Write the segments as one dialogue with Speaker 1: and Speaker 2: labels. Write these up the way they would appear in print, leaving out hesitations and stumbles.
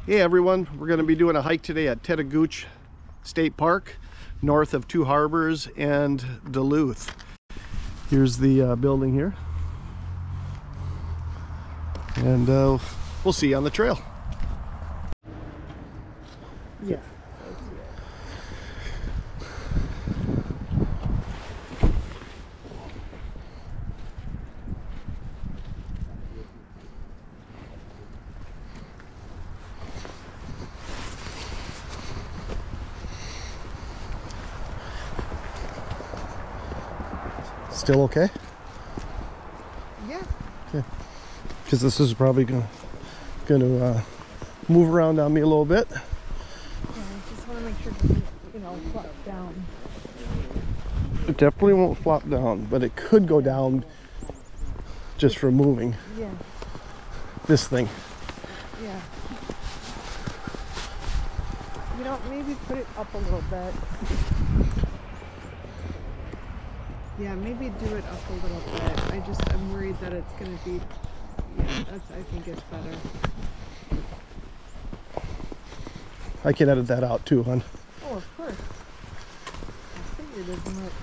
Speaker 1: Hey everyone, we're going to be doing a hike today at Tettegouche State Park, north of Two Harbors and Duluth. Here's the building here, and we'll see you on the trail.
Speaker 2: Yeah.
Speaker 1: Still okay?
Speaker 2: Yeah.
Speaker 1: Okay. Because this is probably going to move around on me a little bit.
Speaker 2: Yeah, I just want to make sure it doesn't, flop down.
Speaker 1: It definitely won't flop down, but it could go down just from moving.
Speaker 2: Yeah.
Speaker 1: This thing.
Speaker 2: Yeah. Maybe put it up a little bit. Yeah, maybe do it up a little bit. I'm worried that it's going to be, I think it's better.
Speaker 1: I can edit that out too, hon.
Speaker 2: Oh, of course. I figured as much.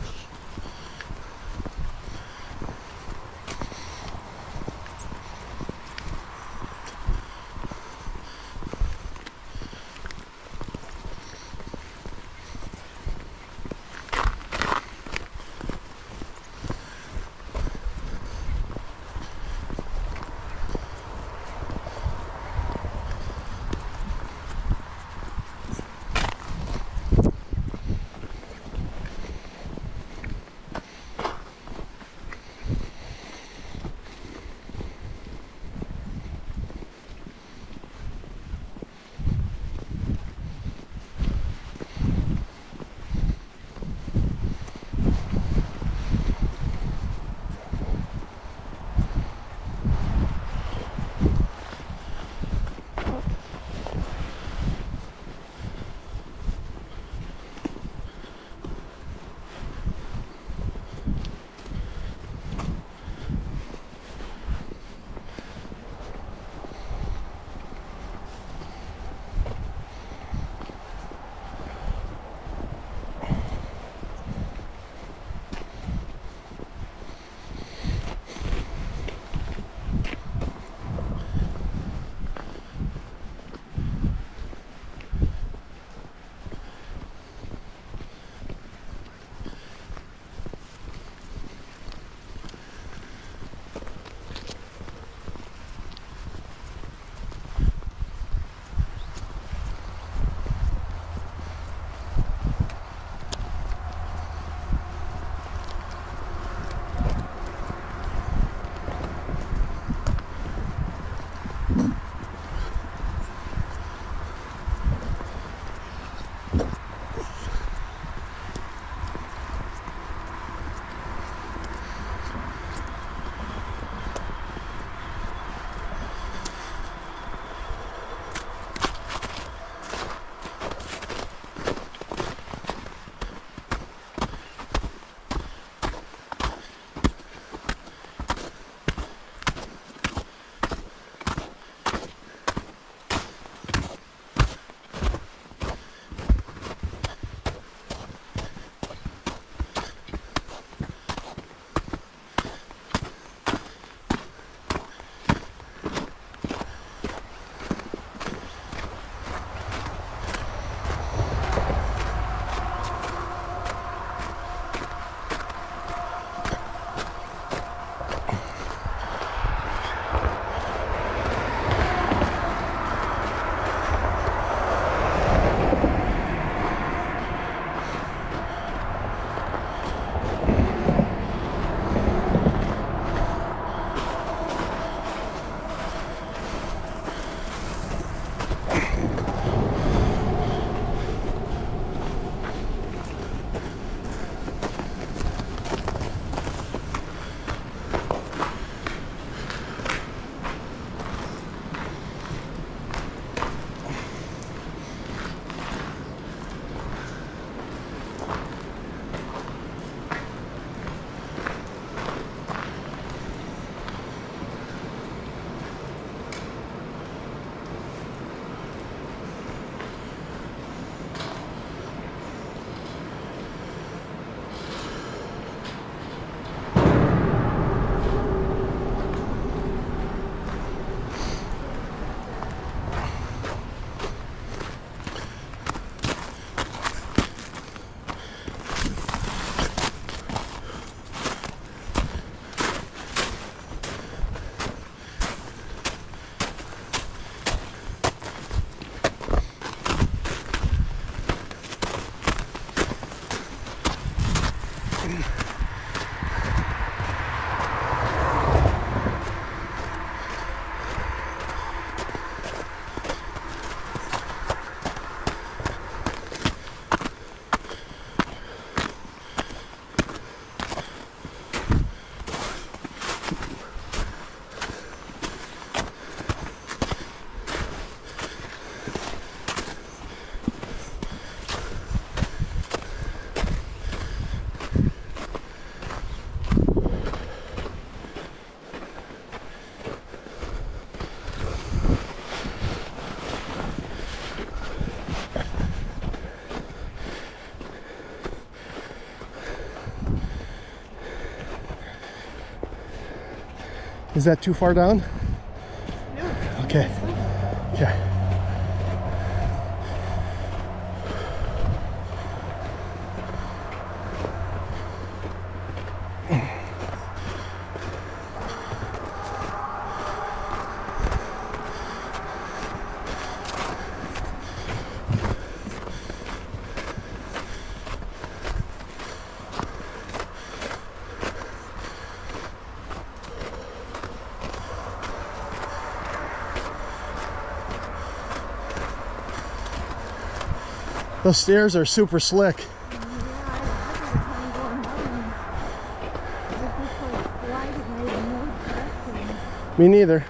Speaker 1: Is that too far down?
Speaker 2: No.
Speaker 1: Okay. Yeah. Those stairs are super slick.
Speaker 2: Yeah, I had a hard time going down. I was just like gliding, I had no direction.
Speaker 1: Me neither.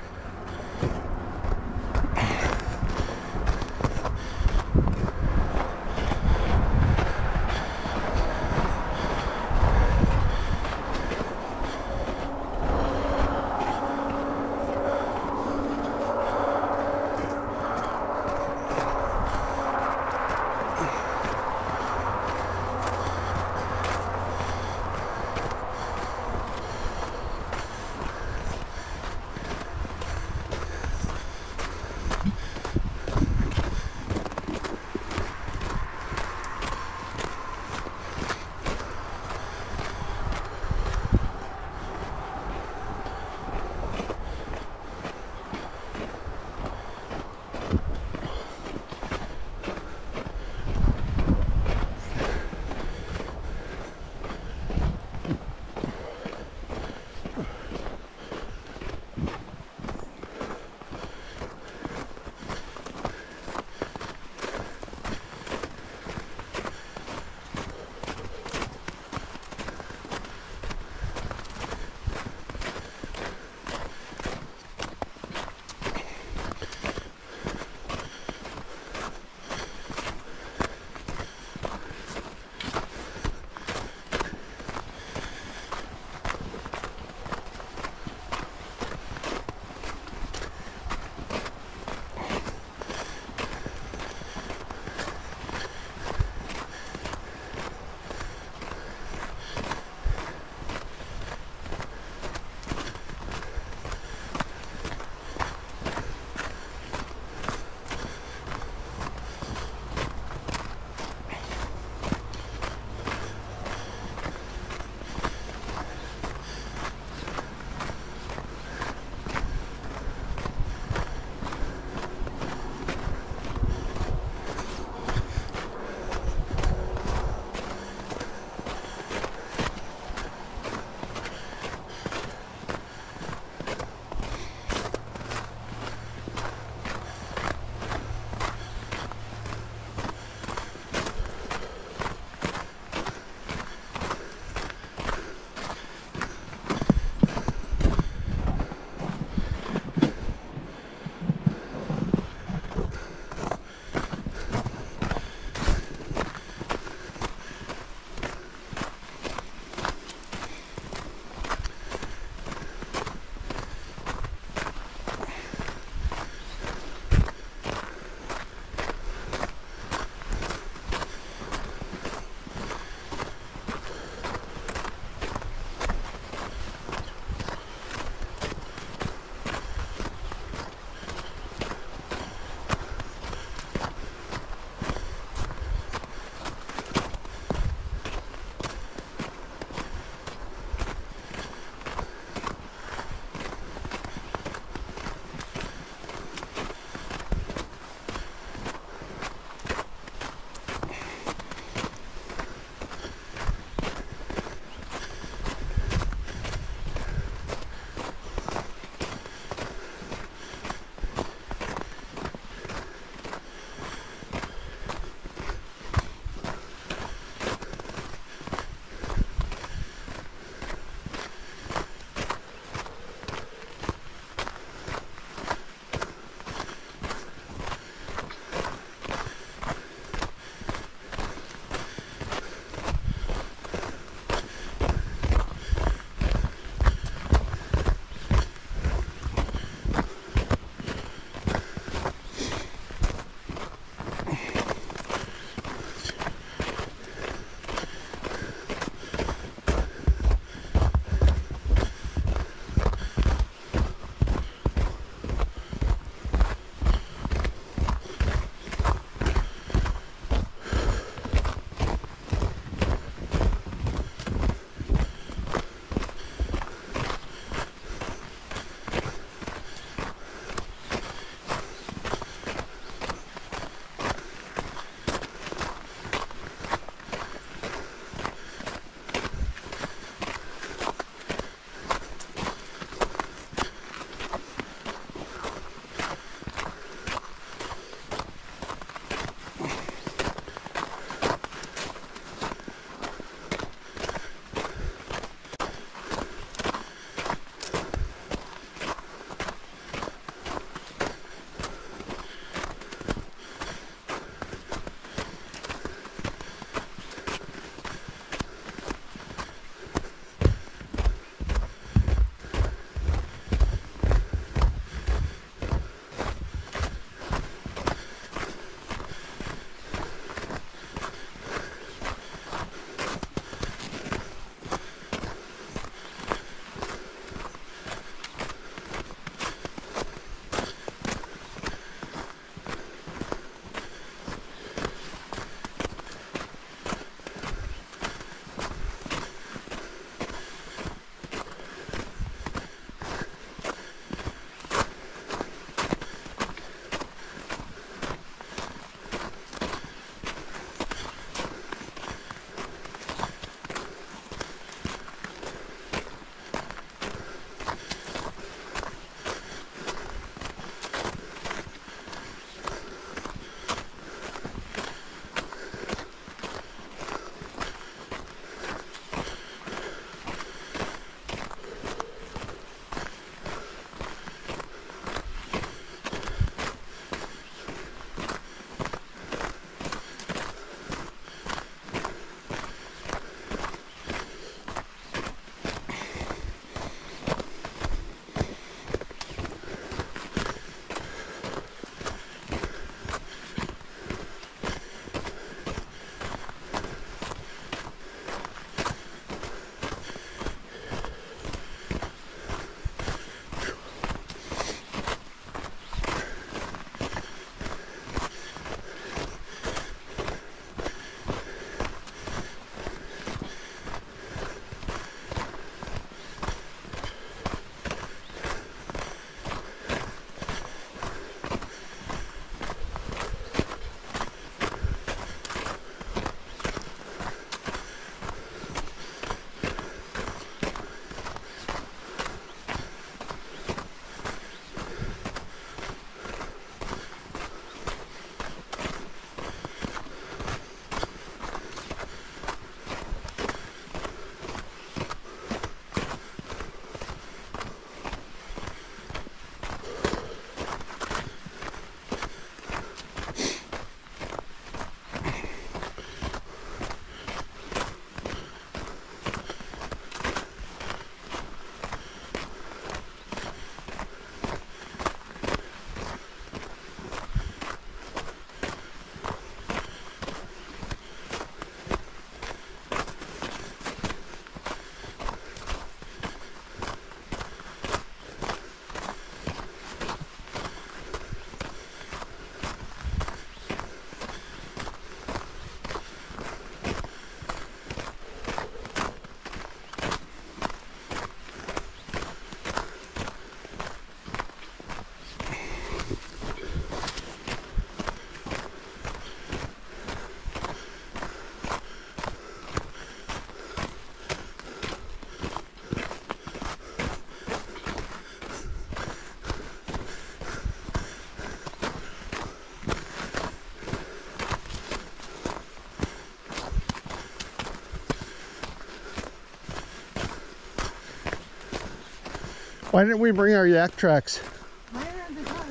Speaker 1: Why didn't we bring our yak tracks?
Speaker 2: Mine are in the car.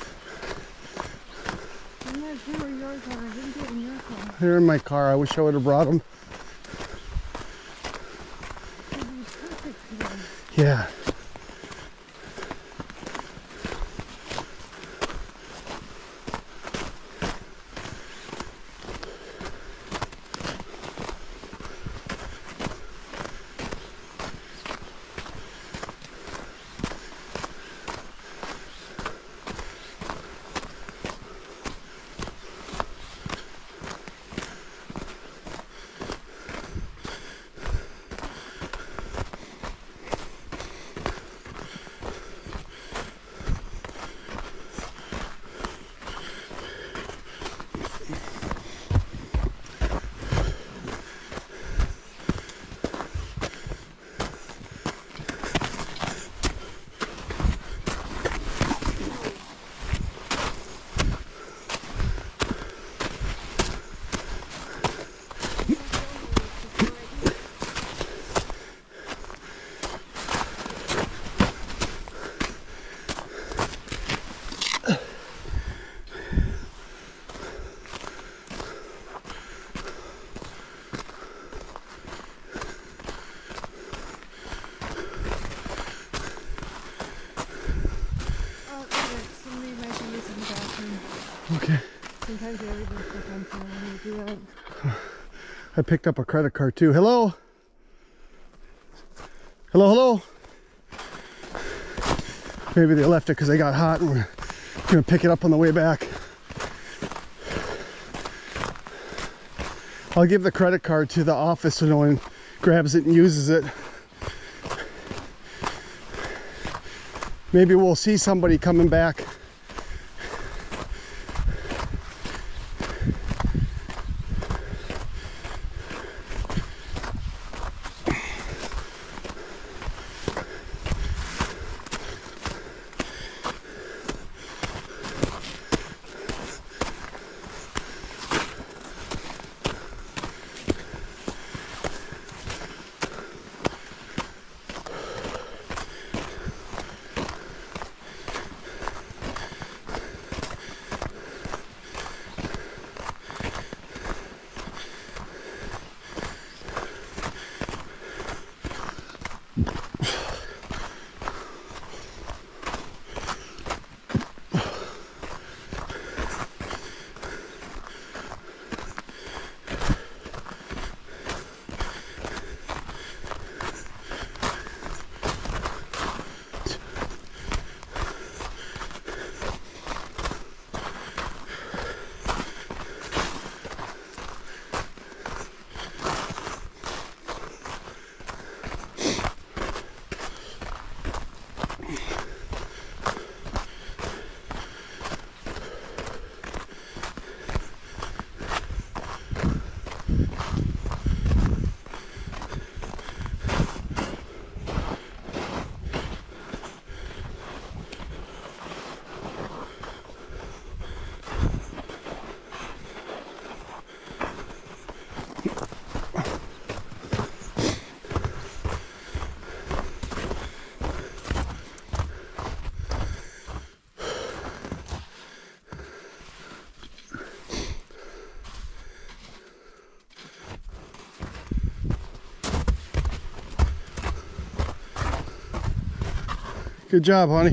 Speaker 2: I'm not sure where yours are. I didn't get in your car.
Speaker 1: They're in my car. I wish I would have brought them.
Speaker 2: It'd be perfect today.
Speaker 1: Yeah. Okay.
Speaker 2: Sometimes you everything's stuck on fire when you do that.
Speaker 1: I picked up a credit card too. Hello? Hello, hello? Maybe they left it because they got hot and we're gonna pick it up on the way back. I'll give the credit card to the office so no one grabs it and uses it. Maybe we'll see somebody coming back. Good job, honey.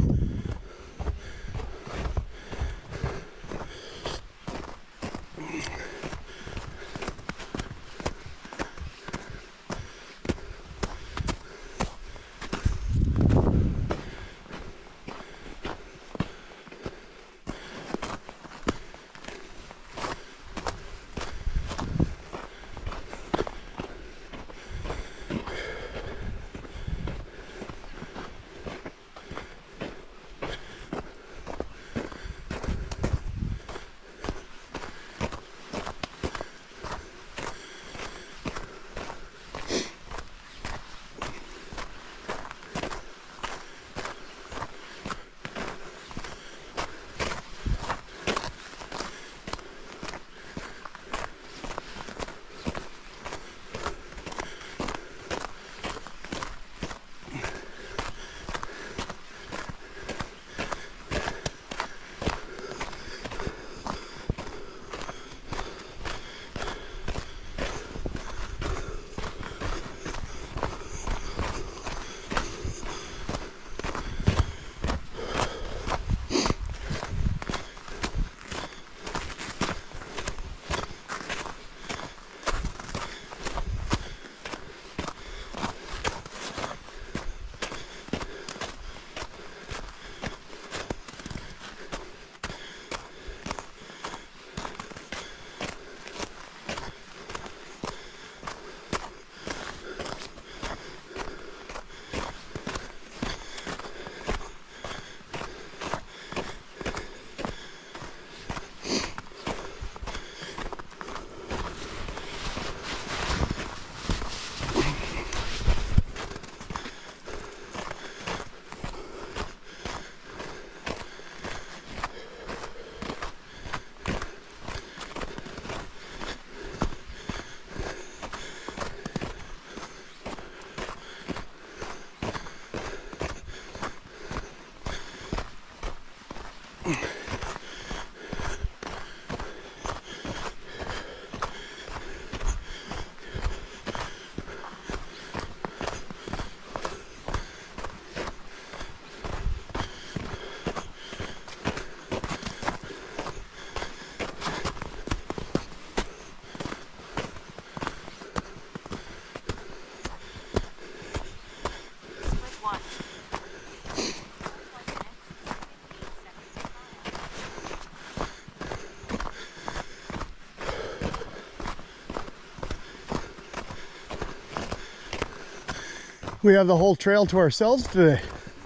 Speaker 1: We have the whole trail to ourselves today.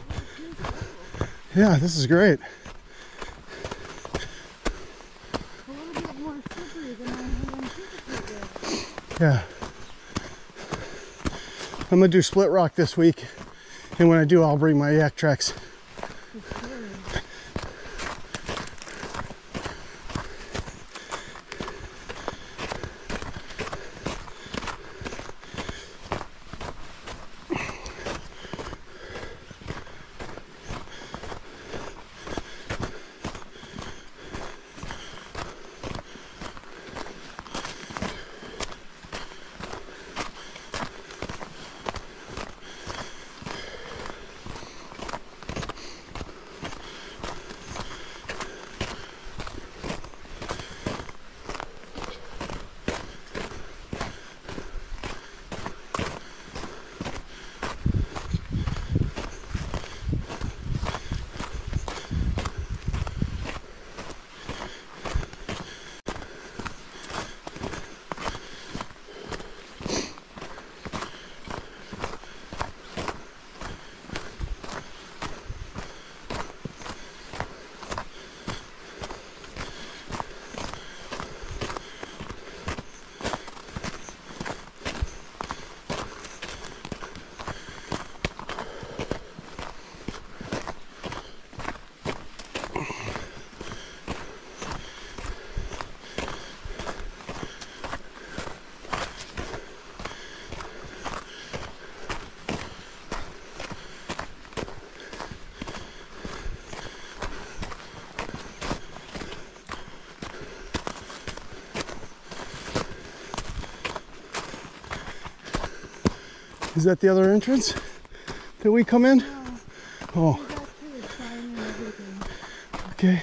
Speaker 1: Yeah, this is great.
Speaker 2: A little bit more slippery than I had anticipated.
Speaker 1: Yeah. I'm gonna do split rock this week, and when I do, I'll bring my yak tracks. Is that the other entrance that we come in?
Speaker 2: No.
Speaker 1: Oh.
Speaker 2: We got to the sign and everything.
Speaker 1: Okay.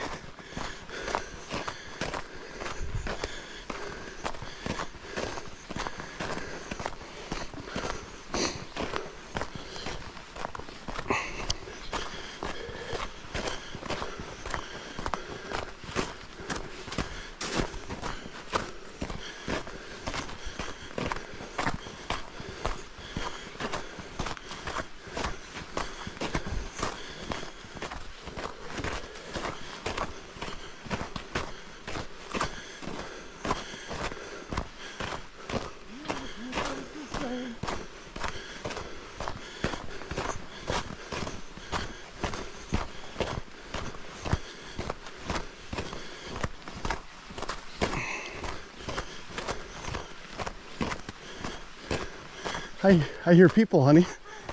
Speaker 1: I hear people, honey.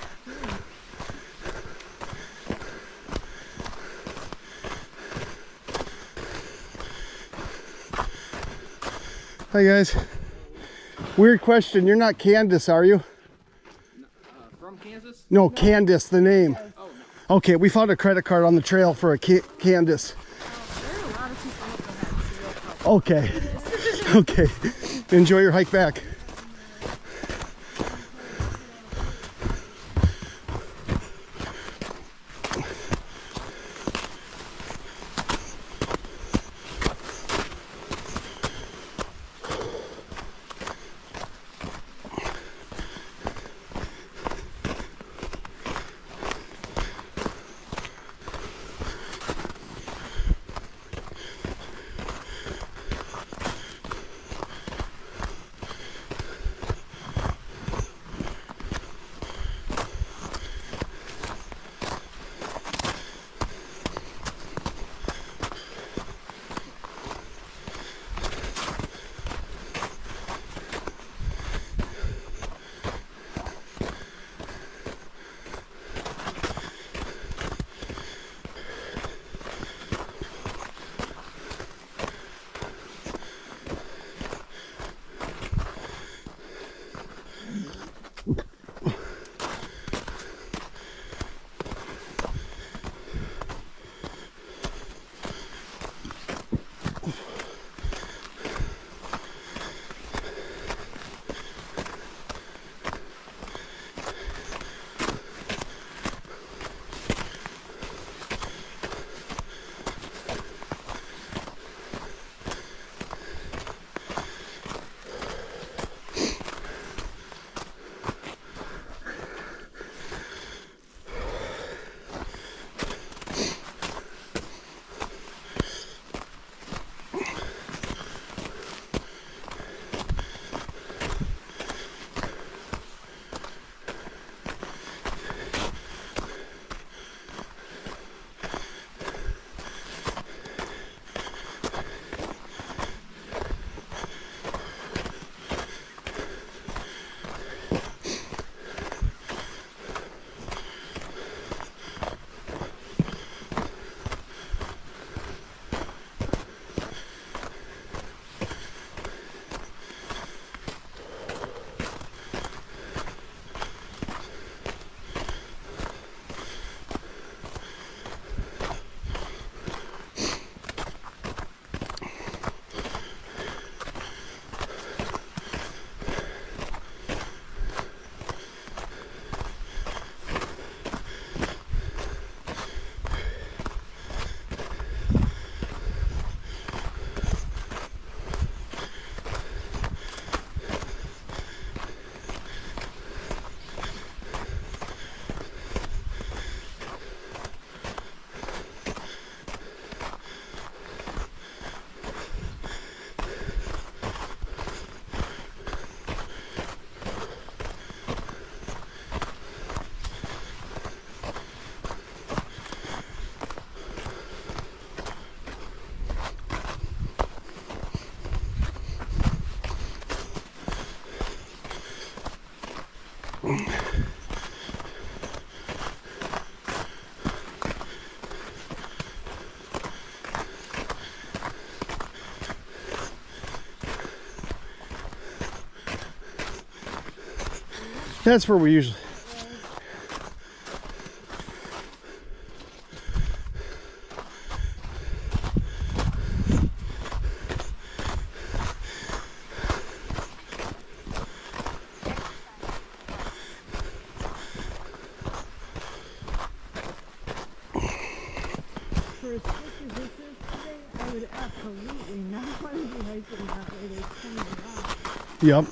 Speaker 1: Hi guys. Weird question. You're not Candace, are you?
Speaker 3: From Kansas?
Speaker 1: No, Candace, the name.
Speaker 3: Oh, no.
Speaker 1: Okay, we found a credit card on the trail for a Candace.
Speaker 2: There are a lot of people up the head, so
Speaker 1: Okay. Okay. Enjoy your hike back. That's where we usually...
Speaker 2: For as quick as this is today, I would absolutely not want to be hiking that way. There's plenty of rocks.
Speaker 1: Yep.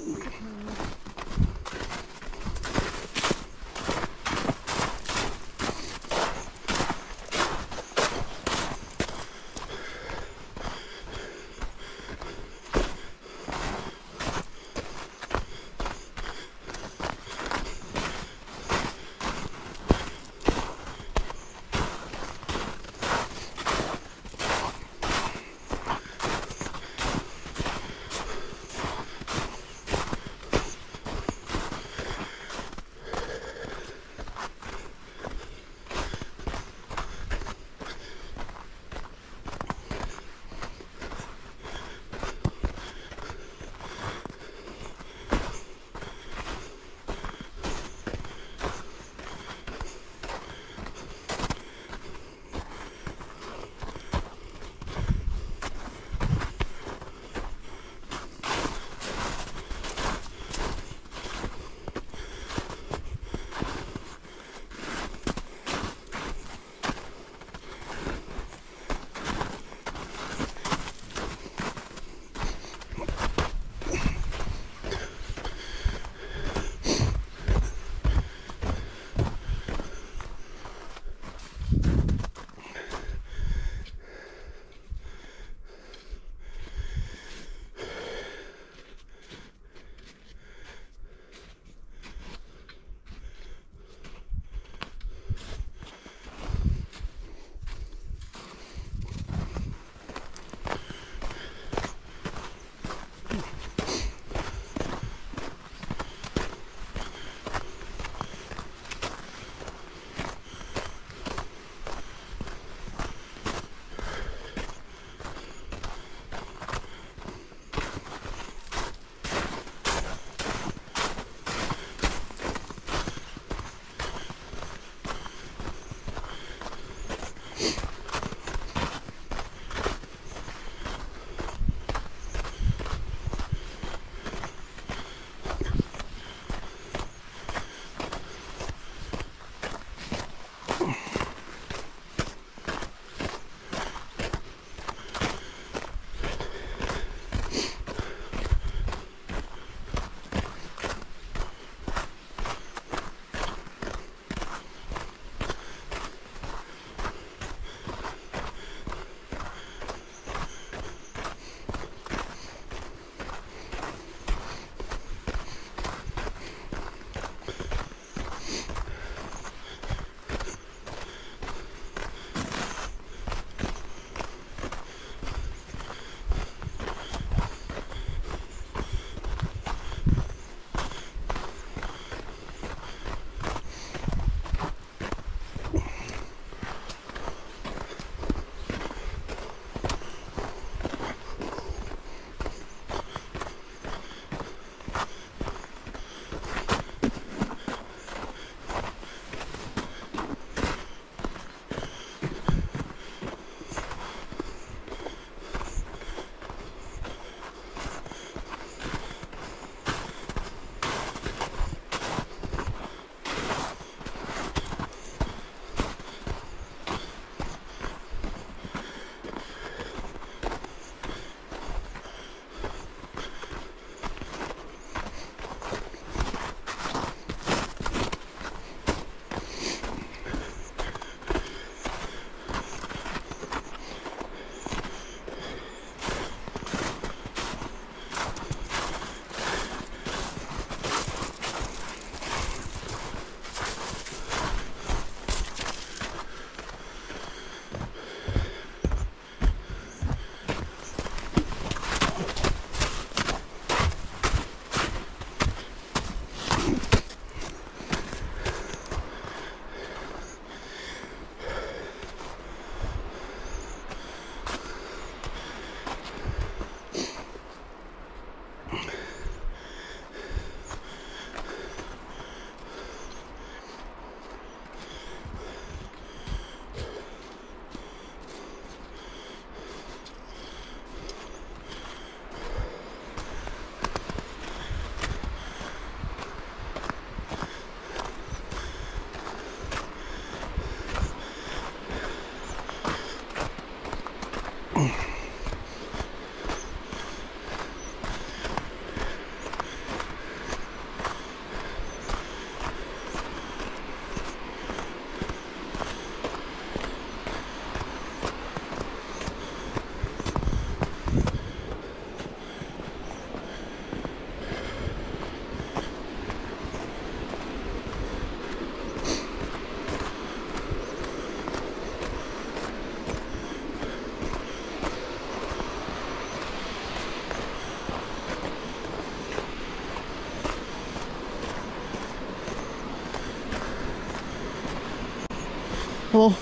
Speaker 1: Hello.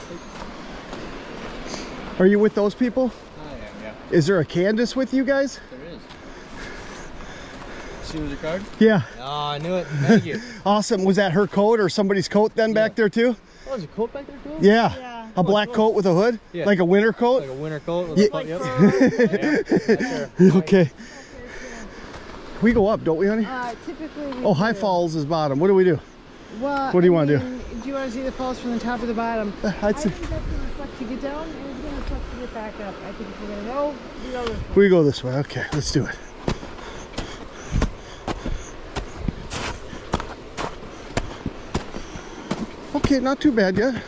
Speaker 1: Are you with those people?
Speaker 3: I am, yeah.
Speaker 1: Is there a Candace with you guys?
Speaker 3: There is. She was your card?
Speaker 1: Yeah.
Speaker 3: Oh, I knew it. Thank you.
Speaker 1: Awesome. Was that her coat or somebody's coat then back there too?
Speaker 3: Oh, there's a coat back there too?
Speaker 1: Yeah.
Speaker 2: Yeah.
Speaker 1: A black coat with a hood?
Speaker 3: Yeah.
Speaker 1: Like a winter coat?
Speaker 3: Like a winter coat with
Speaker 1: Yeah.
Speaker 3: a coat, yep.
Speaker 2: Yeah.
Speaker 1: Okay. We go up, don't we, honey?
Speaker 2: Typically we
Speaker 1: Oh, High
Speaker 2: do.
Speaker 1: Falls is bottom. What do we do?
Speaker 2: Well,
Speaker 1: What do you want to do?
Speaker 2: Do you want to see the falls from the top or the bottom?
Speaker 1: I'd say
Speaker 2: I think that's going to reflect to get down and it's going to reflect to get back up. I think if we're going to go, we go this way.
Speaker 1: we go this way. Okay, let's do it. Okay, not too bad yet.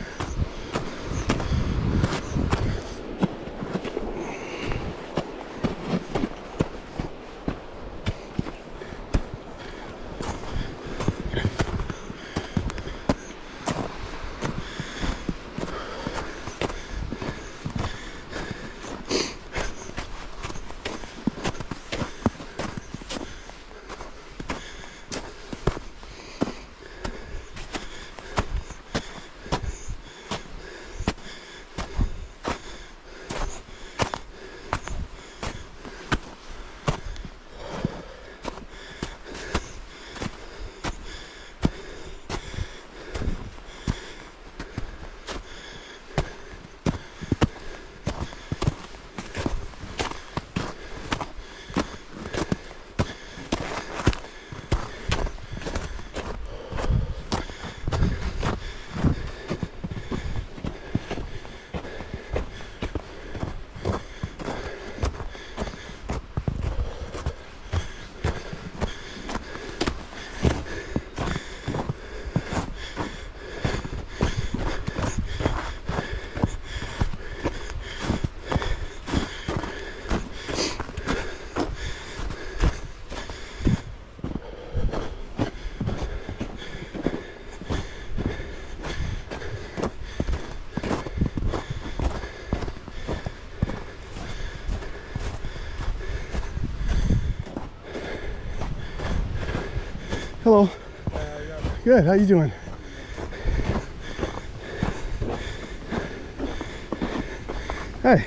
Speaker 1: Hello. Good, how you doing? Hey.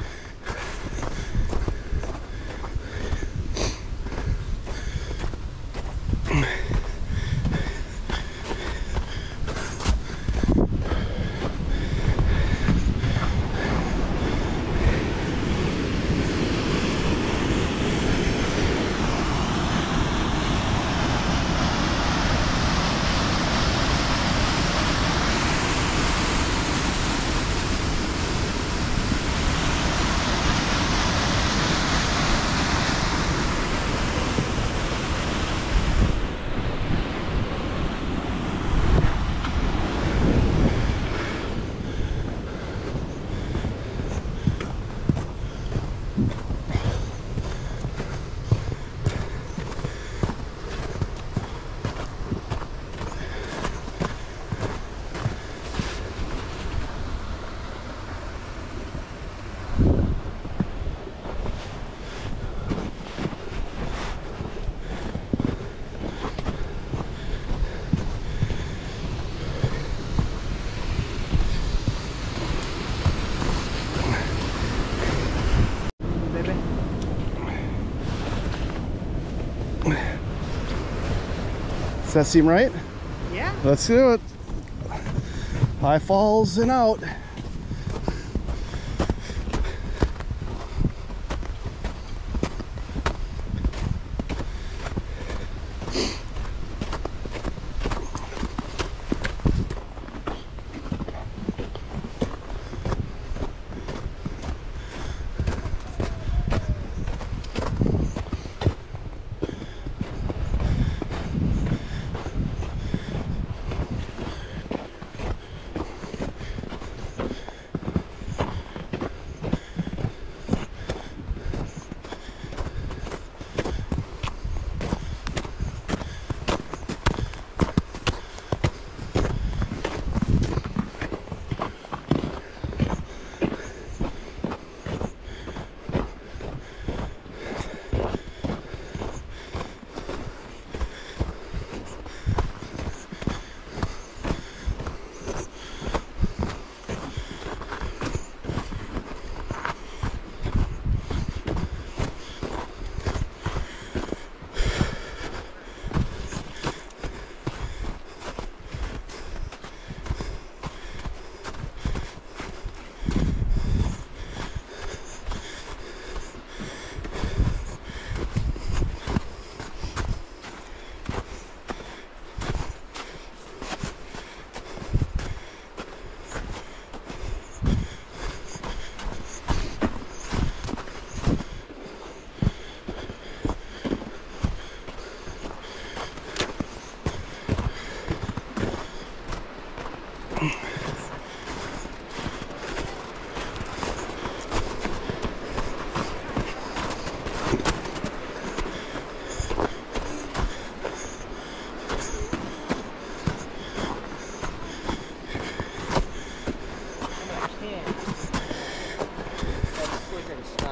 Speaker 1: Does that seem right?
Speaker 2: Yeah.
Speaker 1: Let's do it. High Falls and out.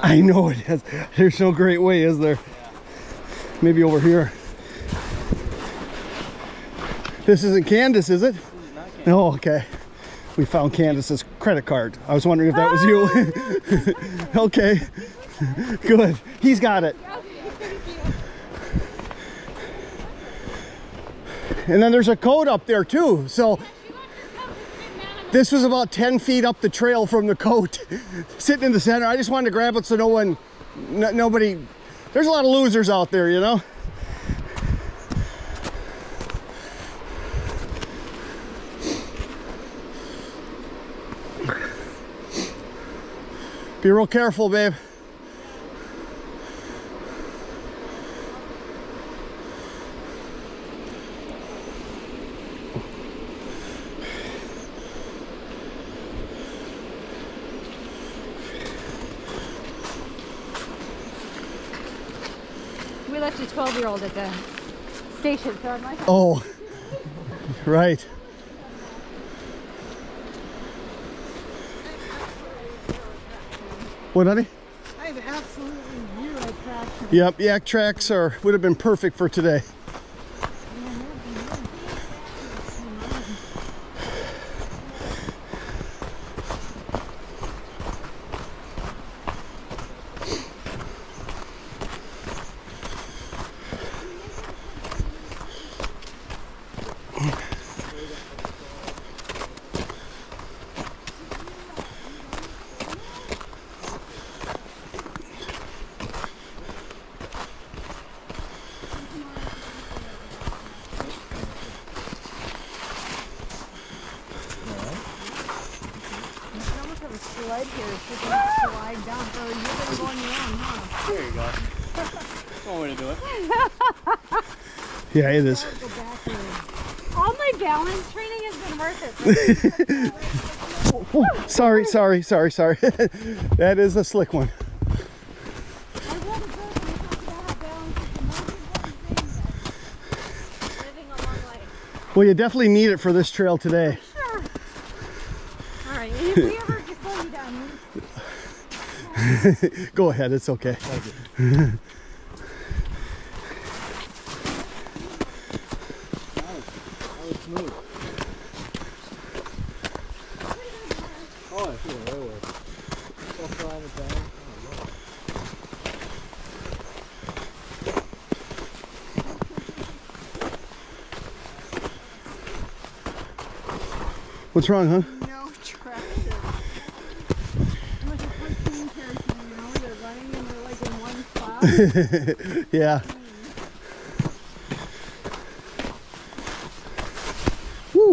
Speaker 1: I know it is. There's no great way, is there?
Speaker 3: Yeah.
Speaker 1: Maybe over here. This isn't Candace, is it?
Speaker 3: This is not Candace.
Speaker 1: No, okay. We found Candace's credit card. I was wondering if that was you. Okay. Good. He's got it. And then there's a code up there too. So this was about 10 feet up the trail from the coat, sitting in the center. I just wanted to grab it so nobody, there's a lot of losers out there, you know? Be real careful, babe.
Speaker 4: We left a 12-year-old at the station, so I might have...
Speaker 1: Oh, right. What, honey?
Speaker 2: I have absolutely zero traction.
Speaker 1: Yep, yak tracks would have been perfect for today.
Speaker 2: Slide here, so you can slide down. Or you're gonna go on your own, huh?
Speaker 3: There you go. That's one way to do it.
Speaker 1: Yeah, it is.
Speaker 2: Go backwards.
Speaker 4: All my balance training has been worth it. Right?
Speaker 1: Oh, sorry. That is a slick one.
Speaker 4: I read a book and it talks about how balance is the most important thing that living a long life.
Speaker 1: Well, you definitely need it for this trail today.
Speaker 4: Sure. All right, if we ever get slow you down,
Speaker 1: Go ahead, it's okay.
Speaker 3: Smooth. Oh, I feel it right away. So far on the bank.
Speaker 1: What's wrong, huh?
Speaker 2: No traction. It was a cartoon character, you know, they're running and they're like in one spot.
Speaker 1: Yeah. Woo.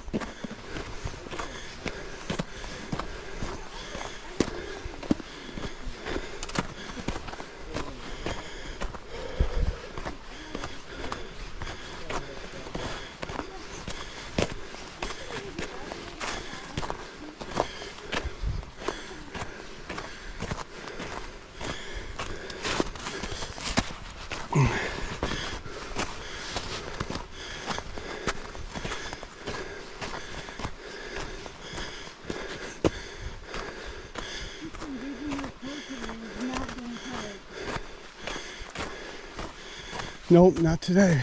Speaker 1: Nope, not today.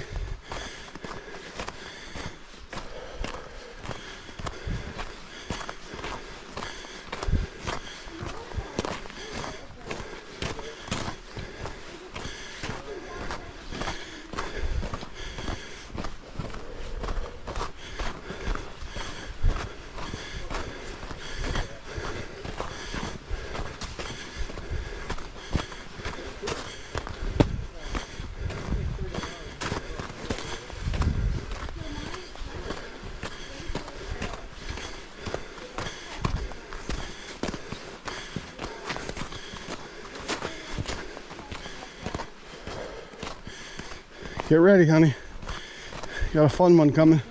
Speaker 1: Get ready, honey. Got a fun one coming.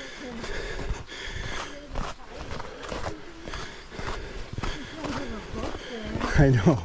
Speaker 1: I know.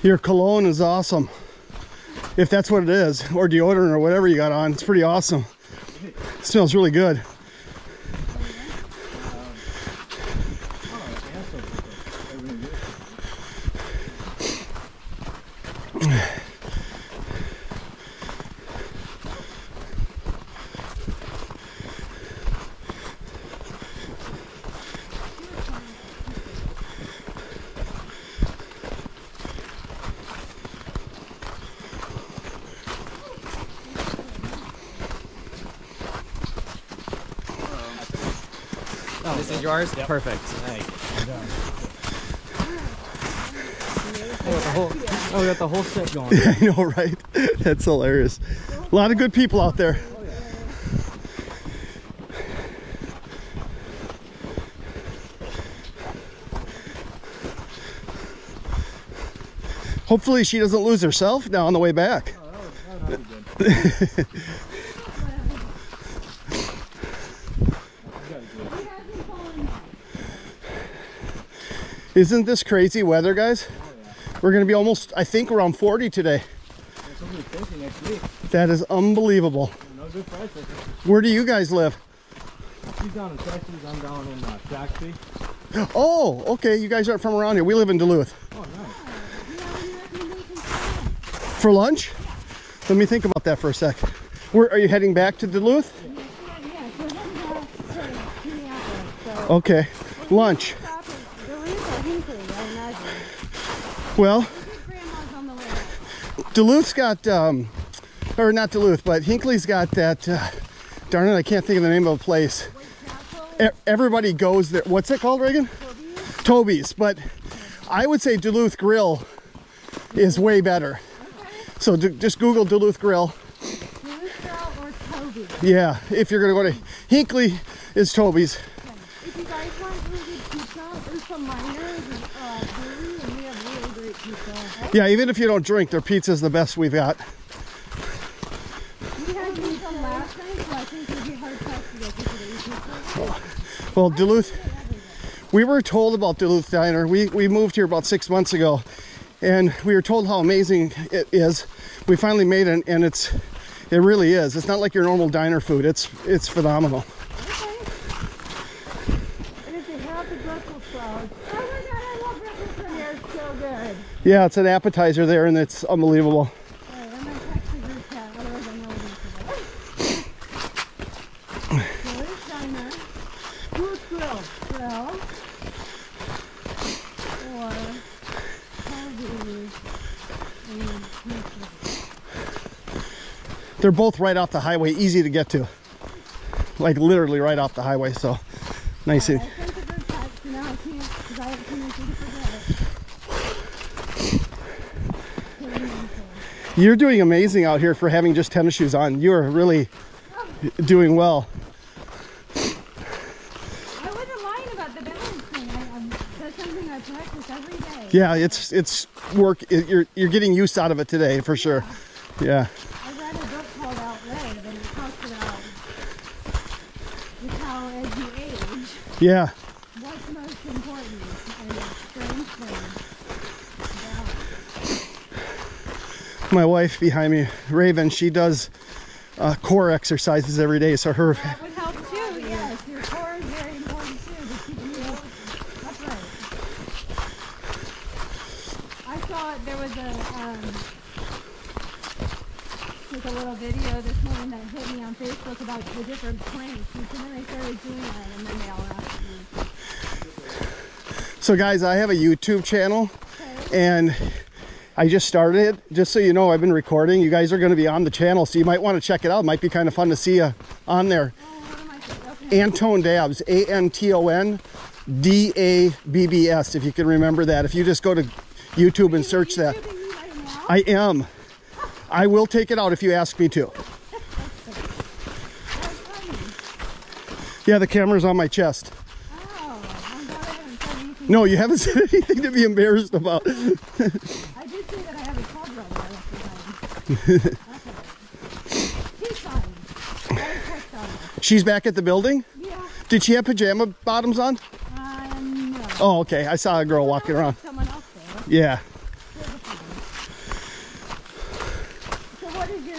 Speaker 1: Your cologne is awesome. If that's what it is, or deodorant or whatever you got on, it's pretty awesome. It smells really good.
Speaker 5: This is yours? Yep. Perfect. Nice. Oh, we got the whole set going.
Speaker 1: I know, right? That's hilarious. A lot of good people out there. Hopefully she doesn't lose herself now on the way back.
Speaker 3: Oh, that would be good.
Speaker 1: Isn't this crazy weather, guys?
Speaker 3: Oh, yeah.
Speaker 1: We're gonna be almost, I think, around 40 today.
Speaker 3: There's something crazy next week.
Speaker 1: That is unbelievable.
Speaker 3: No good prices.
Speaker 1: Where do you guys live?
Speaker 3: She's down in Texas, I'm down in Saxby.
Speaker 1: Oh, okay. You guys aren't from around here. We live in Duluth.
Speaker 3: Oh, nice.
Speaker 1: For lunch? Let me think about that for a sec. Where are you heading back to Duluth? Okay. Lunch. Well, Duluth's got, or not Duluth, but Hinckley's got that, darn it, I can't think of the name of the place. Everybody goes there. What's it called, Reagan? Toby's. But I would say Duluth Grill is way better. So just Google Duluth Grill.
Speaker 4: Duluth Grill or Toby's.
Speaker 1: Yeah, if you're going to go to Hinckley, is Toby's.
Speaker 4: If you guys want really good pizza, there's some miners brewery, and we have really great pizza.
Speaker 1: Yeah, even if you don't drink, their pizza's the best we've got.
Speaker 4: We had pizza last night, so I think we'd be hard pressed to get pizza.
Speaker 1: Well, Duluth, we were told about Duluth Diner. We moved here about 6 months ago, and we were told how amazing it is. We finally made it, and it really is. It's not like your normal diner food. It's phenomenal.
Speaker 4: Okay. And if they have the Brussels sprouts, oh my god, I love Brussels sprouts. They're so good.
Speaker 1: Yeah, it's an appetizer there, and it's unbelievable.
Speaker 4: Alright, I'm gonna text the group chat, otherwise I'm not looking for that. Duluth Diner, Duluth Grill, or Toby's and
Speaker 1: They're both right off the highway, easy to get to. Like literally right off the highway, so nice.
Speaker 4: I sent the group text, so now I can't, because I have a tendency to forget.
Speaker 1: You're doing amazing out here for having just tennis shoes on. You are really doing well.
Speaker 4: I wasn't lying about the balance thing. That's something I practice every day.
Speaker 1: Yeah, it's work. You're getting use out of it today for sure. Yeah.
Speaker 4: I read a book called Outlay, and it talks about just how as you age,
Speaker 1: Yeah.
Speaker 4: what's most important, and it's strange things.
Speaker 1: My wife behind me, Raven, she does core exercises every day. So her.
Speaker 4: That would help too, yes. Your core is very important too, to keep you upright. I saw there was like a little video this morning that hit me on Facebook about the different planks, and then I started doing that, and then they all asked me.
Speaker 1: So guys, I have a YouTube channel, and I just started it. Just so you know, I've been recording. You guys are going to be on the channel, so you might want to check it out. It might be kind of fun to see you on there.
Speaker 4: Oh, what am I saying? Okay.
Speaker 1: Anton Dabbs, ANTONDABBS, if you can remember that. If you just go to YouTube and search that.
Speaker 4: YouTubing me right now?
Speaker 1: I am. I will take it out if you ask me to.
Speaker 4: That's funny.
Speaker 1: Yeah, the camera's on my chest.
Speaker 4: Oh, I'm glad I haven't said anything.
Speaker 1: No, you haven't said anything to be embarrassed about.
Speaker 4: I did say that I have a tall brother yesterday. He's fine. I text on her.
Speaker 1: She's back at the building?
Speaker 4: Yeah.
Speaker 1: Did she have pajama bottoms on?
Speaker 4: No.
Speaker 1: Oh, okay. I saw a girl walking around.
Speaker 4: Someone else there.
Speaker 1: Yeah.
Speaker 4: She has a phone.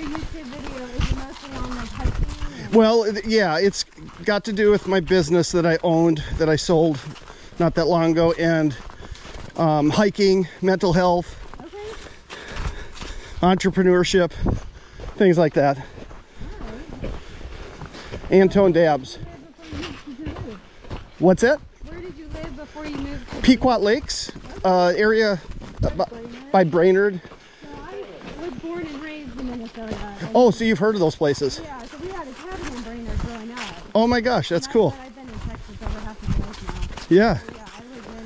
Speaker 4: YouTube video? Is it mostly on like hiking?
Speaker 1: Well, yeah, it's got to do with my business that I owned, that I sold not that long ago, and hiking, mental health,
Speaker 4: Okay.
Speaker 1: entrepreneurship, things like that. And tone dabs. What's that?
Speaker 4: Where did you live before you moved to
Speaker 1: Pequot Lakes area by Brainerd.
Speaker 4: So I was born and raised in Minnesota. And
Speaker 1: Oh, so you've heard of those places?
Speaker 4: yeah, so we had a cabin in Brainerd growing up.
Speaker 1: Oh my gosh, that's
Speaker 4: And
Speaker 1: cool.
Speaker 4: I've been in Texas over half my life
Speaker 1: Yeah.
Speaker 4: now. Yeah,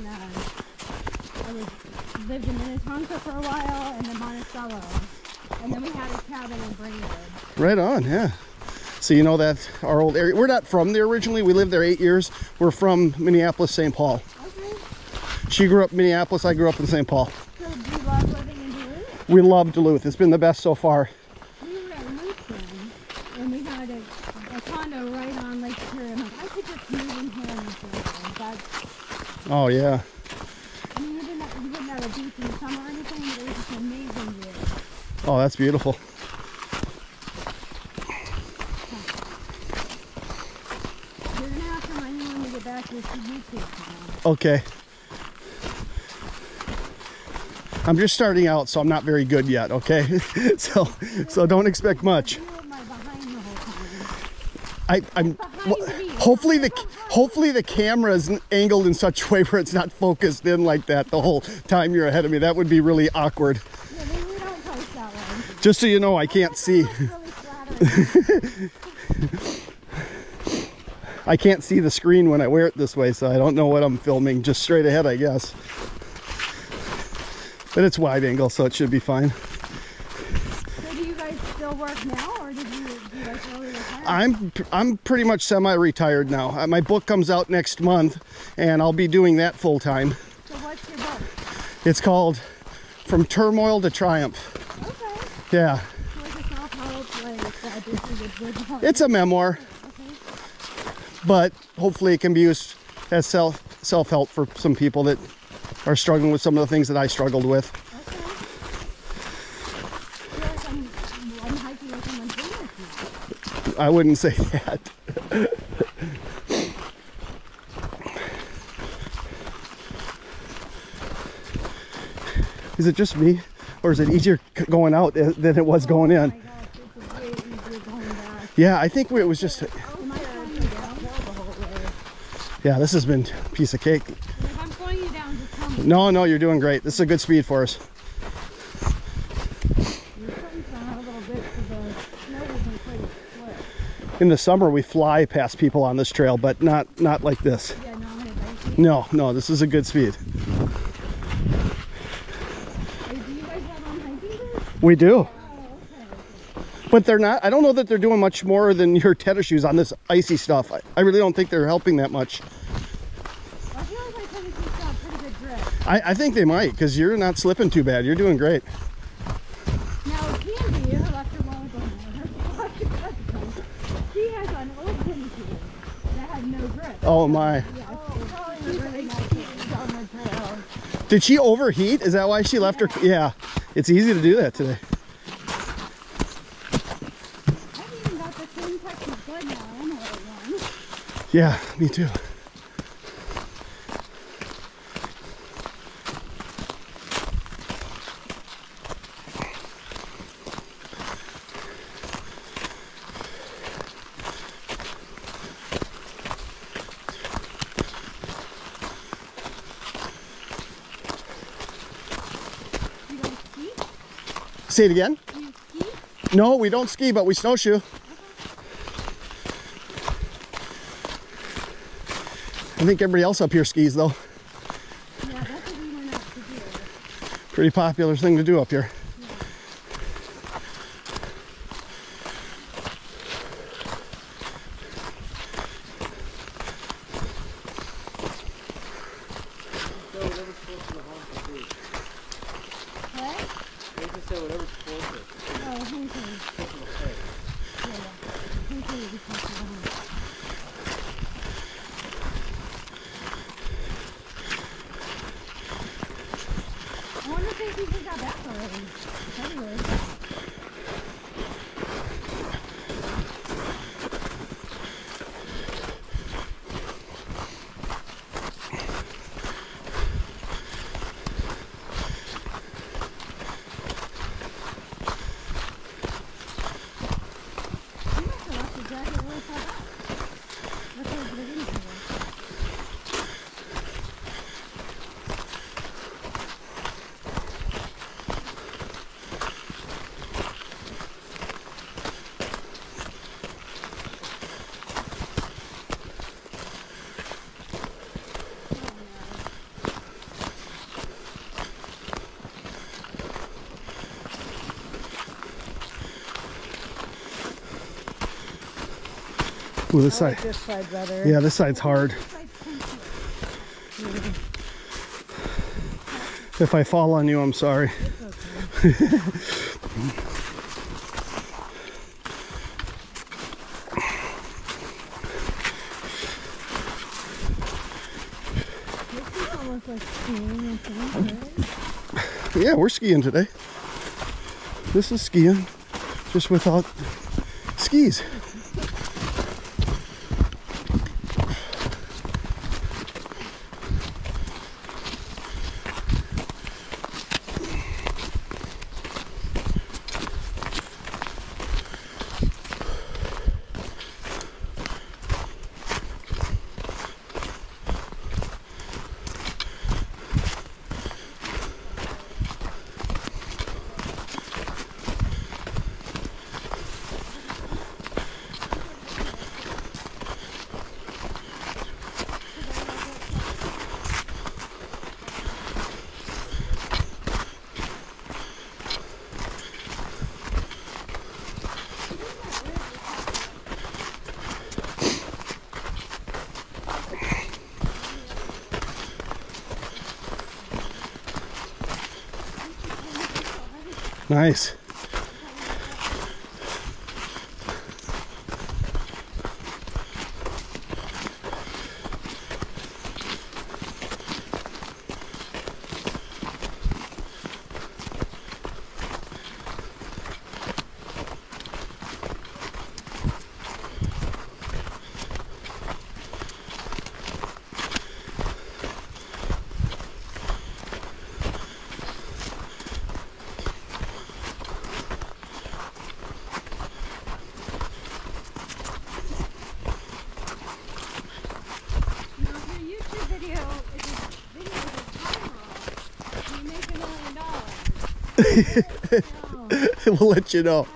Speaker 4: I lived in Minnetonka for a while, and then Monticello, and then we had a cabin in Brainerd.
Speaker 1: Right on, yeah. So you know that our old area. We're not from there originally. We lived there 8 years. We're from Minneapolis, St. Paul.
Speaker 4: Okay.
Speaker 1: She grew up in Minneapolis. I grew up in St. Paul.
Speaker 4: So do you love living in Duluth?
Speaker 1: We love Duluth. It's been the best so far.
Speaker 4: We were at Lutheran, and we had a condo right on Lake Superior. I'm like, I could just move in here and that's,
Speaker 1: Oh yeah.
Speaker 4: I mean, we didn't have a beach in the summer or anything, but it was just an amazing view.
Speaker 1: Oh, that's beautiful.
Speaker 4: You're gonna have to remind me when we get back with the YouTube channel.
Speaker 1: Okay. I'm just starting out, so I'm not very good yet. Okay, so don't expect much.
Speaker 4: You were my behind the whole time.
Speaker 1: I'm
Speaker 4: Behind me.
Speaker 1: hopefully the camera is angled in such a way where it's not focused in like that the whole time you're ahead of me. That would be really awkward.
Speaker 4: Yeah, we don't post that one.
Speaker 1: Just so you know, I can't see.
Speaker 4: Really flattering.
Speaker 1: I can't see the screen when I wear it this way, so I don't know what I'm filming. Just straight ahead, I guess. But it's wide angle, so it should be fine.
Speaker 4: So do you guys still work now, or do you guys early retire?
Speaker 1: I'm pretty much semi-retired now. My book comes out next month, and I'll be doing that full time.
Speaker 4: So what's your book?
Speaker 1: It's called From Turmoil to Triumph.
Speaker 4: Okay.
Speaker 1: Yeah,
Speaker 4: So it's a self-help, like, this is a good one.
Speaker 1: it's a memoir,
Speaker 4: Okay.
Speaker 1: but hopefully it can be used as self-help for some people that are struggling with some of the things that I struggled with.
Speaker 4: Okay. I feel like I'm hiking with someone famous now.
Speaker 1: I wouldn't say that. Is it just me, or is it easier going out than it was going in?
Speaker 4: Oh my gosh, it's way easier going back.
Speaker 1: Yeah, I think it was just,
Speaker 4: Am I slowing you down? The whole way.
Speaker 1: yeah, this has been a piece of cake.
Speaker 4: If I'm slowing you down, just tell me.
Speaker 1: No, you're doing great. This is a good speed for us.
Speaker 4: You're putting down a little bit so the snow isn't quite as slick.
Speaker 1: In the summer, we fly past people on this trail, but not like this.
Speaker 4: Yeah, no, I'm gonna bite you.
Speaker 1: No, this is a good speed.
Speaker 4: Hey, do you guys have on hiking boots?
Speaker 1: We do.
Speaker 4: Oh, okay.
Speaker 1: But they're not, I don't know that they're doing much more than your Tettegouche shoes on this icy stuff. I really don't think they're helping that much.
Speaker 4: I feel like my tennis shoes got pretty good grip.
Speaker 1: I think they might, because you're not slipping too bad. You're doing great.
Speaker 4: Now, Candy, who left her long ago, she has an old tennis shoe that had no grip.
Speaker 1: Oh my.
Speaker 4: Yeah, she's really not keeping on the trail.
Speaker 1: Did she overheat? Is that why she left her? Yeah, it's easy to do that today.
Speaker 4: I've even got the same Texas bud now. I know what one.
Speaker 1: Yeah, me too.
Speaker 4: You guys ski?
Speaker 1: Say it again.
Speaker 4: Do you ski?
Speaker 1: No, we don't ski, but we snowshoe. I think everybody else up here skis, though.
Speaker 4: Yeah, that's what we went out to do.
Speaker 1: Pretty popular thing to do up here.
Speaker 3: So whatever's close to the home for food.
Speaker 4: What?
Speaker 3: They just say whatever's closer.
Speaker 4: Oh, Hinkley.
Speaker 3: People say.
Speaker 4: Yeah. Hinkley would be close to the home. I wonder if they people got back already. Anyway.
Speaker 1: Ooh, this
Speaker 2: I
Speaker 1: side.
Speaker 2: like this side better.
Speaker 1: Yeah, this side's hard. If I fall on you, I'm sorry.
Speaker 2: It's okay. This is almost like skiing and things, right?
Speaker 1: Yeah, we're skiing today. This is skiing, just without skis. Nice. We'll let you know.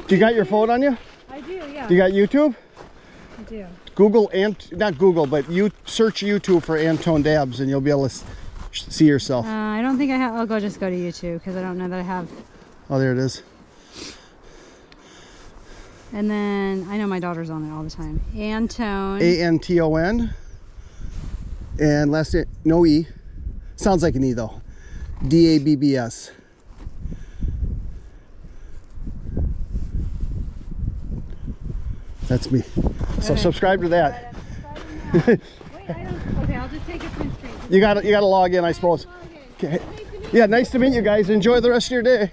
Speaker 1: Do you got your phone on you?
Speaker 4: I do, yeah.
Speaker 1: Do you got YouTube?
Speaker 4: I do.
Speaker 1: Google, not Google, but you search YouTube for Antone Dabbs and you'll be able to see yourself.
Speaker 4: I don't think I have. I'll just go to YouTube because I don't know that I have.
Speaker 1: Oh, there it is.
Speaker 4: And then I know my daughter's on it all the time. Antone.
Speaker 1: Anton. And last name, no E. Sounds like an E though. Dabbs. That's me. So subscribe to that.
Speaker 4: Wait, I don't. Okay, I'll just take a print screen.
Speaker 1: You gotta log in, I suppose. Okay. Yeah, nice to meet you guys. Enjoy the rest of your day.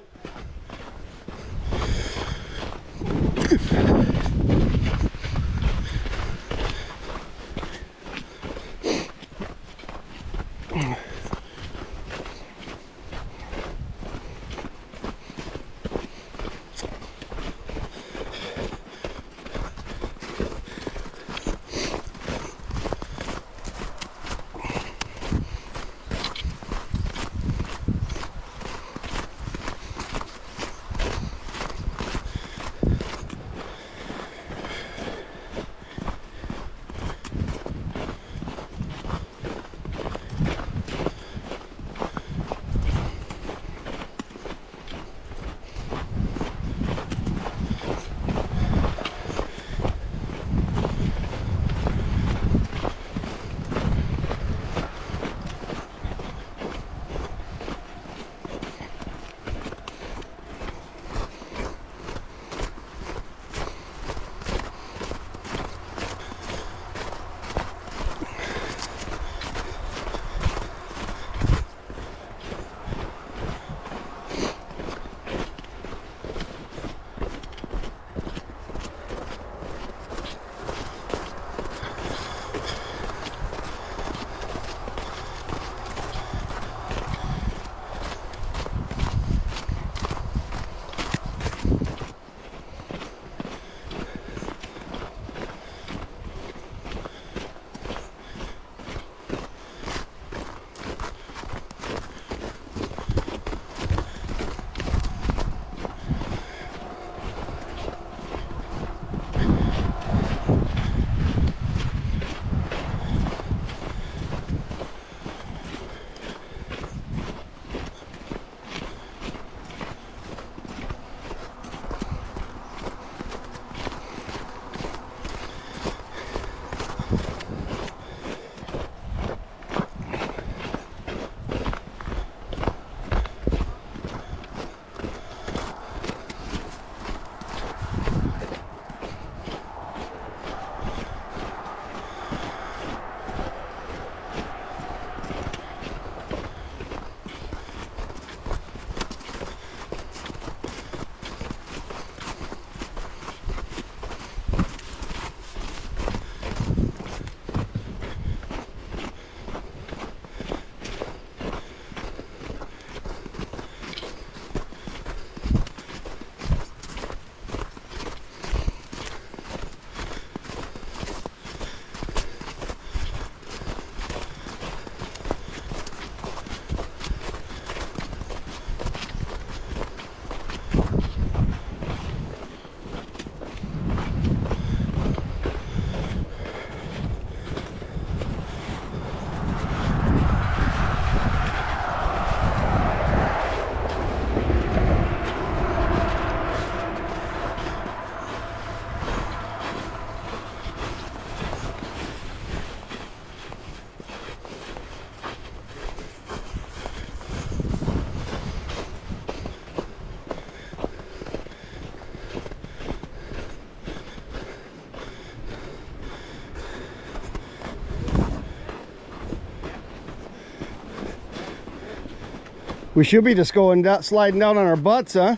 Speaker 1: We should be just going down, sliding down on our butts, huh?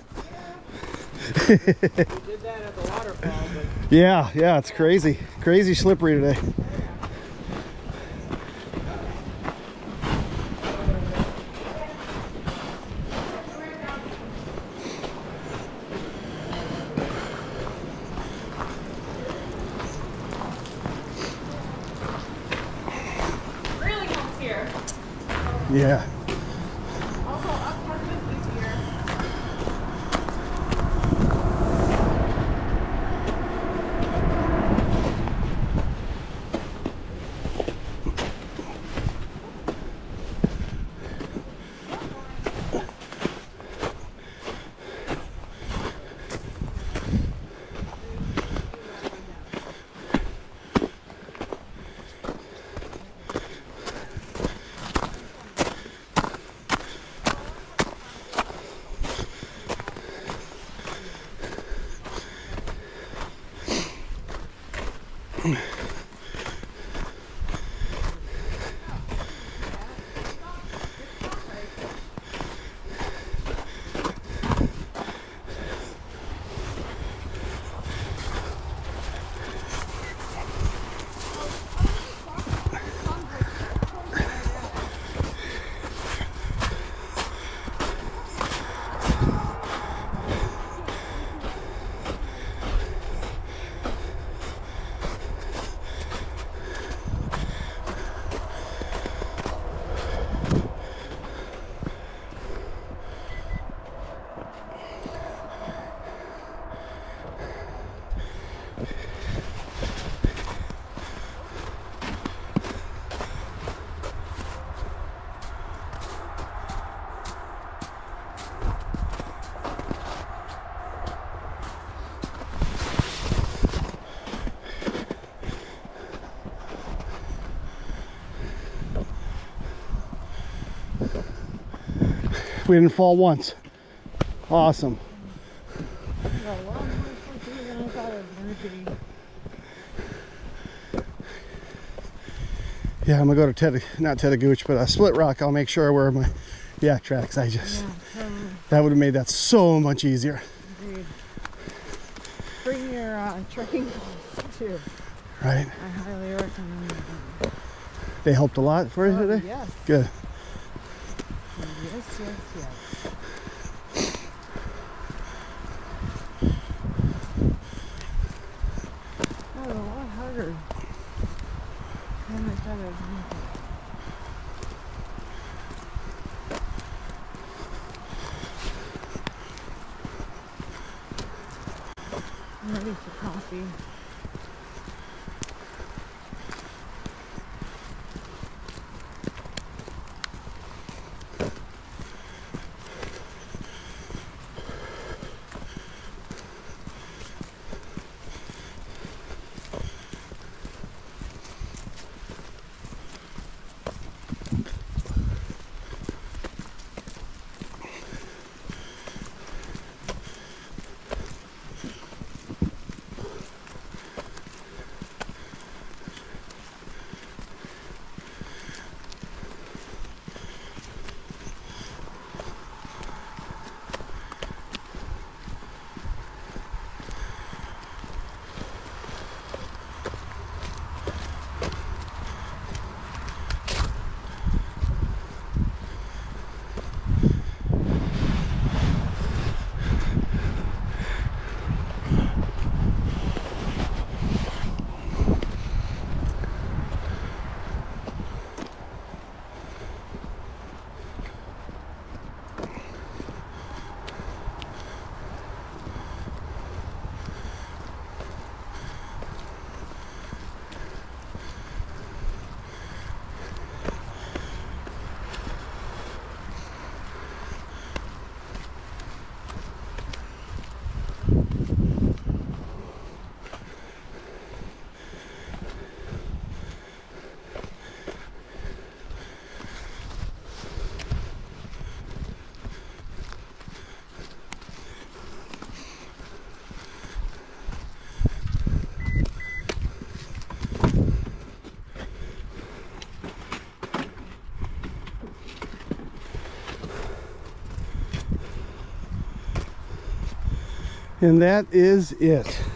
Speaker 5: We did that at the waterfall, but
Speaker 1: Yeah, it's crazy. Crazy slippery today.
Speaker 2: Really comes here.
Speaker 1: Yeah.
Speaker 2: Also, up has been easier.
Speaker 1: We didn't fall once. Awesome.
Speaker 2: Yeah, a lot more tricky than I thought it was going to be.
Speaker 1: Yeah, I'm gonna go to not Tettegouche, but Split Rock. I'll make sure I wear my yak tracks.
Speaker 2: Yeah, totally.
Speaker 1: That would have made that so much easier.
Speaker 2: Agreed. Bring your trekking clothes too.
Speaker 1: Right?
Speaker 2: I highly recommend them.
Speaker 1: They helped a lot for you today?
Speaker 2: Yes.
Speaker 1: Good.
Speaker 2: Yes, yes, yes. That was a lot harder than I thought it was going to be. I'm ready for coffee.
Speaker 1: And that is it.